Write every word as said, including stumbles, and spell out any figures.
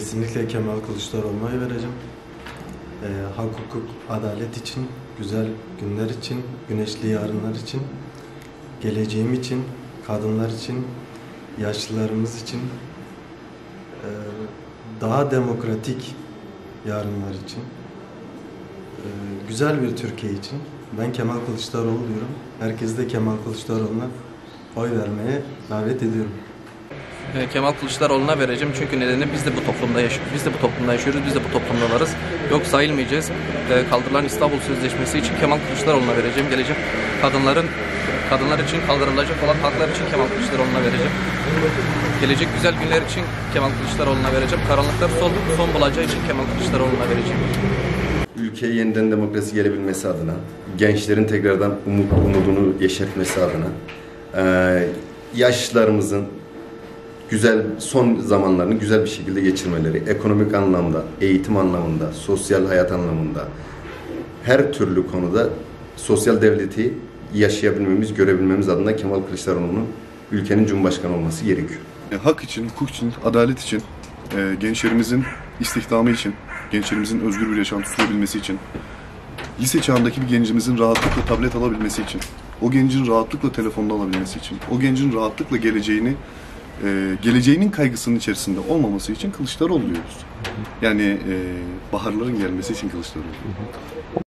kesinlikle Kemal Kılıçdaroğlu'na oy vereceğim. Ee, hak, hukuk, adalet için, güzel günler için, güneşli yarınlar için, geleceğim için, kadınlar için, yaşlılarımız için, ee, daha demokratik yarınlar için, ee, güzel bir Türkiye için. Ben Kemal Kılıçdaroğlu diyorum. Herkes de Kemal Kılıçdaroğlu'na oy vermeye davet ediyorum. Kemal Kılıçdaroğlu'na vereceğim çünkü nedeni biz de bu toplumda yaşıyoruz. Biz de bu toplumda yaşıyoruz. Biz de bu toplumda varız. Yok sayılmayacağız. Kaldırılan İstanbul Sözleşmesi için Kemal Kılıçdaroğlu'na vereceğim. Gelecek kadınların kadınlar için kaldırılacak olan haklar için Kemal Kılıçdaroğlu'na vereceğim. Gelecek güzel günler için Kemal Kılıçdaroğlu'na vereceğim. Karanlıklar son, son bulacağı için Kemal Kılıçdaroğlu'na vereceğim. Ülkeye yeniden demokrasi gelebilmesi adına, gençlerin tekrardan umut, umudunu yeşertmesi adına, e, yaşlılarımızın güzel son zamanlarını güzel bir şekilde geçirmeleri, ekonomik anlamda, eğitim anlamında, sosyal hayat anlamında, her türlü konuda sosyal devleti yaşayabilmemiz, görebilmemiz adına Kemal Kılıçdaroğlu'nun ülkenin Cumhurbaşkanı olması gerekiyor. Hak için, hukuk için, adalet için, e, gençlerimizin istihdamı için, gençlerimizin özgür bir yaşantı sürebilmesi için, lise çağındaki bir gencimizin rahatlıkla tablet alabilmesi için, o gencin rahatlıkla telefonunu alabilmesi için, o gencin rahatlıkla geleceğini, e, geleceğinin kaygısının içerisinde olmaması için Kılıçdaroğlu diyoruz. Yani e, baharların gelmesi için Kılıçdaroğlu.